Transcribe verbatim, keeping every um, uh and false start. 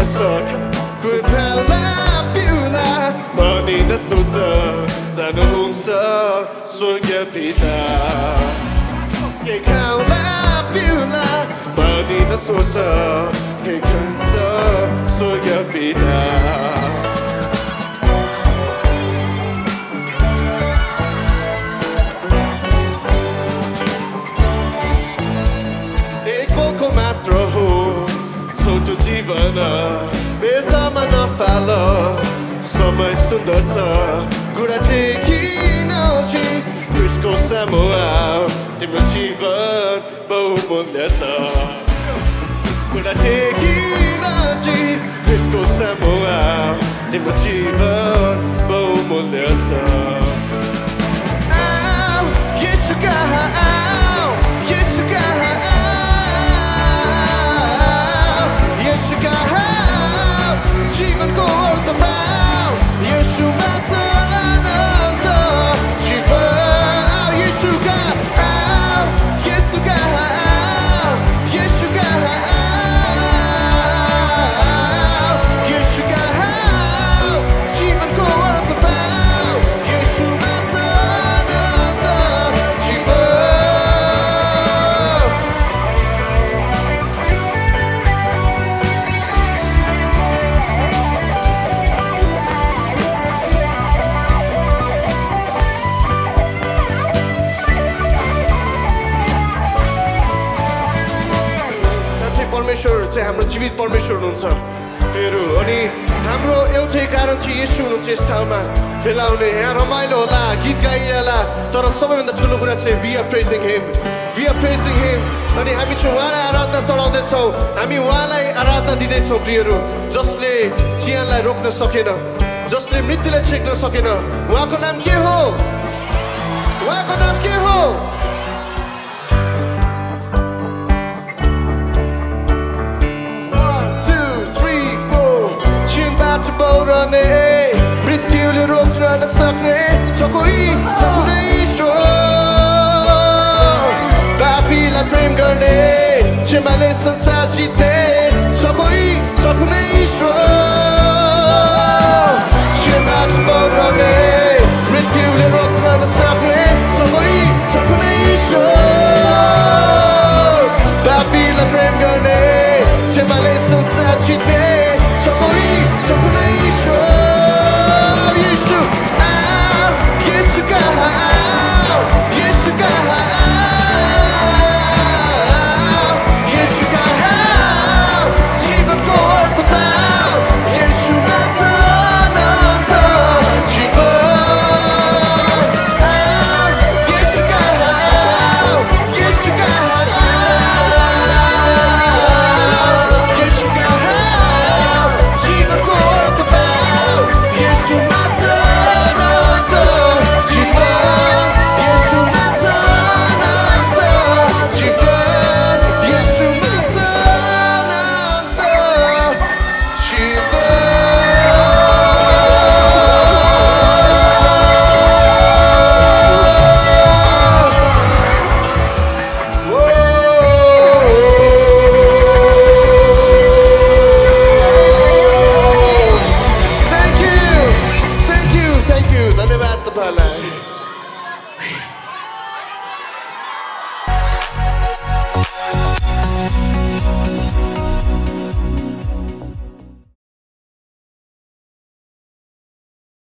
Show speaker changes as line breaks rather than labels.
सुन्दर छ कुन बेला पिउला भनी नसोच जानुहुन्छ स्वर्ग पिता के खाउला पिउला भनी नसोच के खान्छ स्वर्ग पिता एक पलको मात्र हो छोटो जीवन व्यर्थमा नफाल समय सुन्दर छ कुरा टेकिन क्रिस्को सामु आऊ तिम्रो जीवन बहुमूल्य छ कुरा टेकिन क्रिस्को सामु आऊ तिम्रो जीवन बहुमूल्य छ आऊ येशू कहाँ आऊ येशू कहाँ आऊ येशू कहाँ आऊ जीवनको अर्थ पाऊ येशूमा छ आनन्द जीवन येशू कहाँ आऊ येशू कहाँ आऊ येशू कहाँ आऊ येशू कहाँ आऊ जीवनको अर्थ पाऊ येशूमा छ आनन्द जीवन साँच्चै परमेश्वर चाहिँ हाम्रो जीवित परमेश्वर हुनुहुन्छ फेरि अनि हाम्रो एउटै कारण चाहिँ येशू हुनुहुन्छ यस ठाउँमा भेला हुने यहाँ रमाइलो होला गीत गाइरहला तर सबैभन्दा ठुलो कुरा चाहिँ we are praising him we are praising him अनि हामी चाहिँ उहाँलाई आराधना चढाउँदैछौँ हामी उहाँलाई आराधना दिँदैछौँ प्रियहरू जसले जीवनलाई रोक्न सकेन जसले मृत्युलाई छेक्न सकेन उहाँको नाम के हो उहाँको नाम के हो बौरने मृत्युले रोक्न नसक्ने छ कोही छ कुनै ईश्वर पापीलाई प्रेम गर्ने क्षमाले संसार जित्ने छ कोही छ कुनै ईश्वर क्षमाले बौरने मृत्युले रोक्न नसक्ने छ कोही छ कुनै ईश्वर पापीलाई प्रेम गर्ने क्षमाले संसार जित्ने